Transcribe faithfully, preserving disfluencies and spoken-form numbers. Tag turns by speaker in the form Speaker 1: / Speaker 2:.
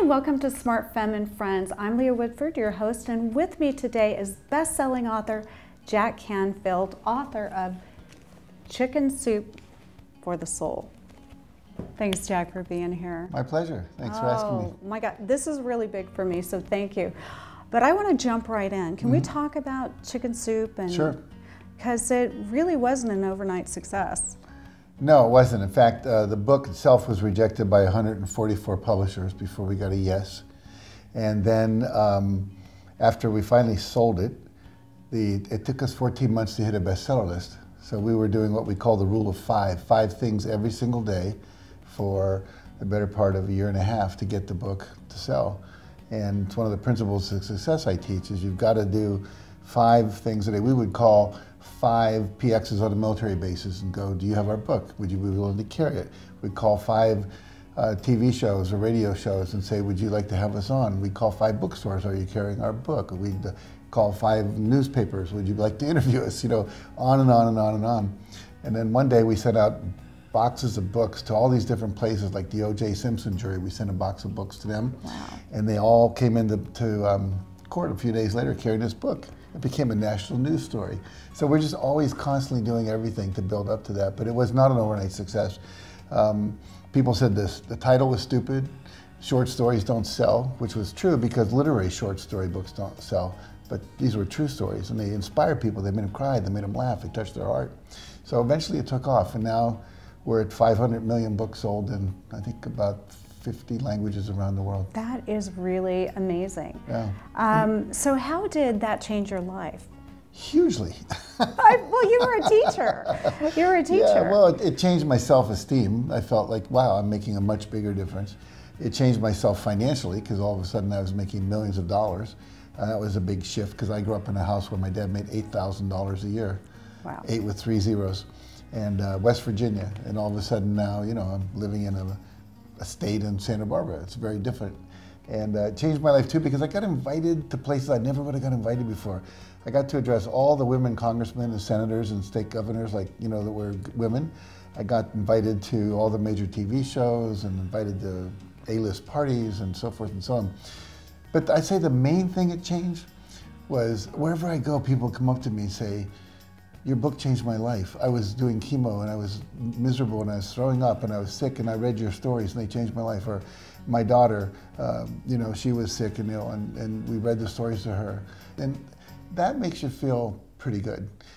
Speaker 1: and welcome to SmartFem and Friends. I'm Leah Woodford, your host, and with me today is best-selling author Jack Canfield, author of Chicken Soup for the Soul. Thanks, Jack, for being here.
Speaker 2: My pleasure. Thanks
Speaker 1: oh,
Speaker 2: for asking me.
Speaker 1: Oh my God, this is really big for me, so thank you. But I want to jump right in. Can mm-hmm. we talk about Chicken Soup? And
Speaker 2: sure.
Speaker 1: Because it really wasn't an overnight success.
Speaker 2: No, it wasn't. In fact, uh, the book itself was rejected by one hundred forty-four publishers before we got a yes. And then um, after we finally sold it, the, it took us fourteen months to hit a bestseller list. So we were doing what we call the rule of five, five things every single day for the better part of a year and a half to get the book to sell. And it's one of the principles of success I teach is you've got to do five things a day. We would call five P Xs on a military bases and go, do you have our book? Would you be willing to carry it? We'd call five uh, T V shows or radio shows and say, would you like to have us on? We'd call five bookstores, are you carrying our book? We'd uh, call five newspapers, would you like to interview us? You know, on and on and on and on. And then one day we sent out boxes of books to all these different places, like the O J Simpson jury. We sent a box of books to them.
Speaker 1: Wow. And
Speaker 2: they all came into to, um, court a few days later carrying this book. It became a national news story. So we're just always constantly doing everything to build up to that, but it was not an overnight success. Um, people said this, the title was stupid, short stories don't sell, which was true because literary short story books don't sell, but these were true stories and they inspired people, they made them cry, they made them laugh, they touched their heart. So eventually it took off and now we're at five hundred million books sold in I think about fifty languages around the world.
Speaker 1: That is really amazing.
Speaker 2: Yeah.
Speaker 1: Um, so how did that change your life?
Speaker 2: Hugely.
Speaker 1: I, well, you were a teacher. You were a teacher.
Speaker 2: Yeah, well, it, it changed my self-esteem. I felt like, wow, I'm making a much bigger difference. It changed myself financially because all of a sudden I was making millions of dollars. And that was a big shift because I grew up in a house where my dad made eight thousand dollars a year.
Speaker 1: Wow. Eight
Speaker 2: with three zeros. And uh, West Virginia. And all of a sudden now, you know, I'm living in a a state in Santa Barbara. It's very different. And uh, it changed my life too because I got invited to places I never would have got invited before. I got to address all the women congressmen and senators and state governors, like, you know, that were women. I got invited to all the major T V shows and invited to A-list parties and so forth and so on. But I'd say the main thing it changed was wherever I go, people come up to me and say, your book changed my life. I was doing chemo and I was miserable and I was throwing up and I was sick and I read your stories and they changed my life. Or my daughter, um, you know, she was sick and ill and, and we read the stories to her. And that makes you feel pretty good.